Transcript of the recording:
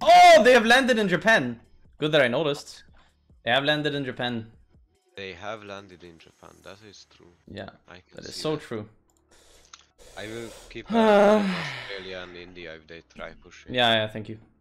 Oh, they have landed in Japan. Good that I noticed. They have landed in Japan. They have landed in Japan, that is true. Yeah, I can that is see so that. true. I will keep an eye on Australia and India if they try pushing. Yeah, thank you.